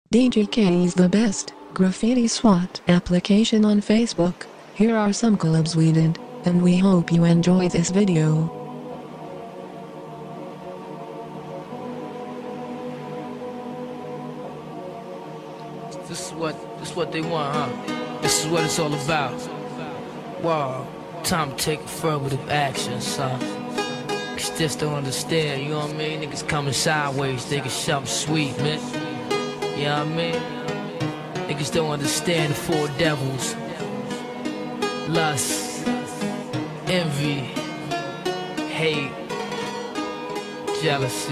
DJK is the best graffiti SWAT application on Facebook. Here are some collabs we did, and we hope you enjoy this video. This is what they want, huh? This is what it's all about. Wow, time to take affirmative action, son. Cause just don't understand, you know what I mean? Niggas coming sideways, thinking something sweet, man. You know what I mean? Niggas don't understand the four devils. Lust, envy, hate, jealousy.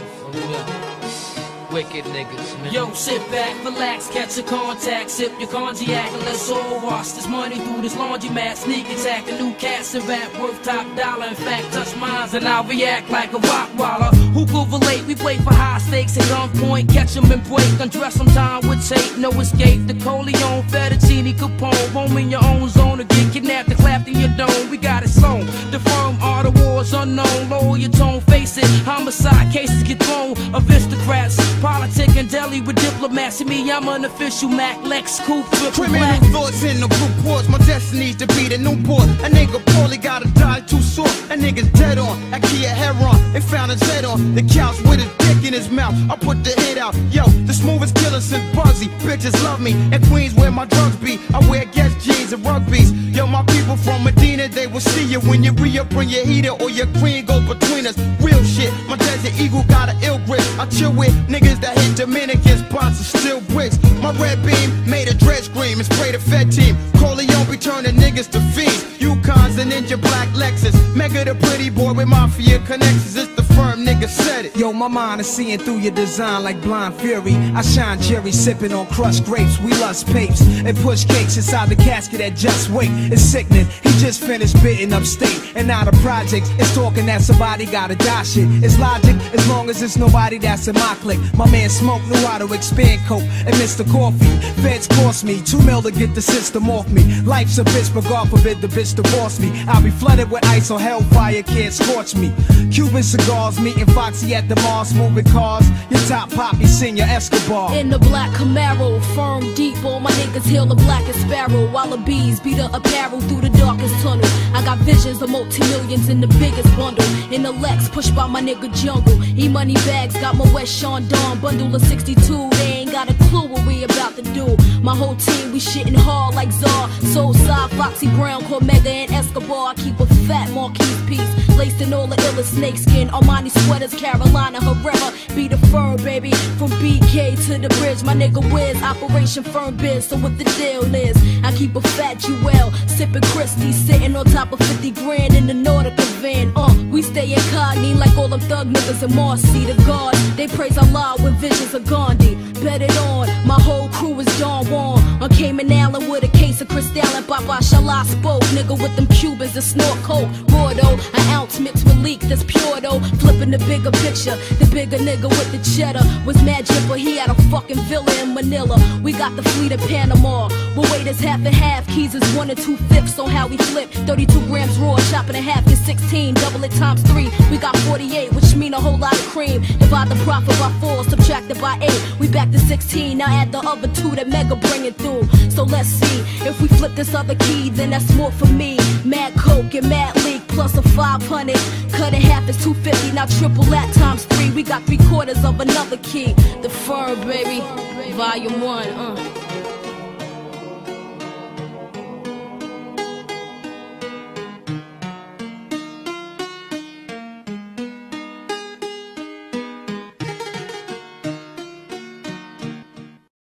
Wicked niggas, man. Yo, sit back, relax, catch a contact, sip your cognac, and let's all wash this money through this laundromat. Sneak attack, a new cats and rap worth top dollar. In fact, touch mines and I'll react like a rock waller. Who could relate? We play for high stakes at gunpoint, catch 'em and break. Undress some time with tape, no escape. The Coleon, Fettuccine, Capone, home in your own zone, or get kidnapped and clapped in your dome. We got it sewn. The firm are the wars unknown. Lower your tone, face it. Homicide cases get thrown. Aristocrats. Politic and deli with diplomats. To me, I'm an official Mac Lex Coupe. Criminal thoughts in the blue ports. My destiny's to be the Newport. A nigga poorly gotta die too short. A nigga's dead on. I Kia Heron and found his head on the couch with his dick in his mouth. I put the hit out. Yo, the smoothest killer since Buzzy. Bitches love me. And Queens where my drugs be. I wear Guess jeans and rugbies. Yo, my people from Medina, they will see you when you re-up, bring your heater or your green goes between us. Real shit. My Desert Eagle got an ill grip. I chill with niggas that hit Dominican spots and still bricks. My red beam made a dread scream and spray the Fed team. Corleone be turning niggas to fiends. Yukons and Ninja Black Lexus. Mega the pretty boy with mafia connections. It's the firm nigga said it. Yo, my mind is seeing through your design like blind fury. I shine Jerry sipping on crushed grapes. We lust papes and push cakes inside the casket at Just Wait. It's sickening. He just finished bidding upstate and now the project is talking that somebody gotta die shit. It's logic as long as it's nobody that's in my clique. My man Smoke knew how to expand coke and Mr. Coffee. Feds cost me $2 mil to get the system off me. Life's a bitch, but God forbid the bitch divorce me. I'll be flooded with ice or hellfire can't scorch me. Cuban cigars, meeting Foxy at the Mars, moving cars. Your top poppy, Senior Escobar. In the black Camaro, firm deep, all my niggas hail the blackest sparrow. While the bees beat the apparel through the darkest tunnel. I got visions of multi-millions in the biggest bundle. In the Lex, pushed by my nigga Jungle. E-money bags, got my West Sean Dawn bundle of 62. They ain't got a clue what we about to do. My whole team, we shitting hard like Czar. Soulside, Foxy Brown, Cormega and Escobar. I keep a fat Marquise piece, laced in all the illest snakeskin. Armani sweaters, Carolina Herrera. Be the firm, baby, from BK to the bridge. My nigga Wiz, Operation Firm Biz. So what the deal is, I keep a fat Jewel, sipping Christie, sitting on top of 50 grand in the Nordica van. We stay incognito like all them thug niggas in Marcy. The guards, they praise Allah with visions of Gandhi. Bet it on, my whole crew is Don Juan. On Cayman Island with a case of Cristal and Baba Shala spoke. Nigga with them Cubans that snort coke. Raw though, an ounce mixed with leak that's pure though. Flipping the bigger picture, the bigger nigga with the cheddar was mad jipper. He had a fucking villa in Manila. We got the fleet in Panama. But weight is half and half, keys is 1 2/5 on how we flip. 32 grams raw, chopping in half is 16. Double it times 3, we got 48, which mean a whole lot of cream. Divide the profit by 4, subtract it by 8. We back to 16, now add the other 2 that Mega bringing through. So let's see, if we flip this other key, then that's more for me. Mad Coke and Mad Leak plus a 500. Cut in half is 250, now triple that times 3. We got 3/4 of another key. The Firm, baby, volume 1,